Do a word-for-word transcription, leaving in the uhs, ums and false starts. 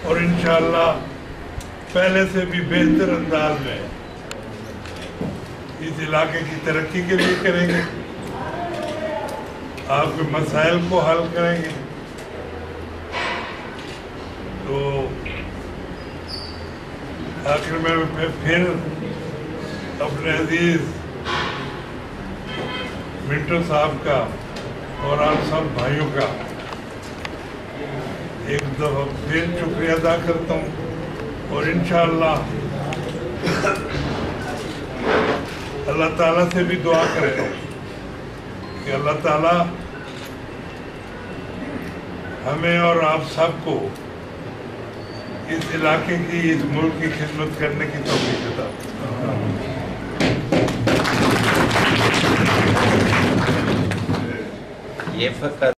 और इंशाअल्लाह पहले से भी बेहतर अंदाज में इस इलाके की तरक्की के लिए करेंगे, आपके मसाइल को हल करेंगे। तो आखिर में मैं फिर अपने अजीज मिंटो साहब का और आप सब भाइयों का एक दफा फिर शुक्रिया अदा करता हूँ और इंशाअल्लाह अल्लाह ताला से भी दुआ करता हूँ कि अल्लाह ताला हमें और आप सबको इस इलाके की, इस मुल्क की खिदमत करने की तौफीक अता फरमाए। ये फकत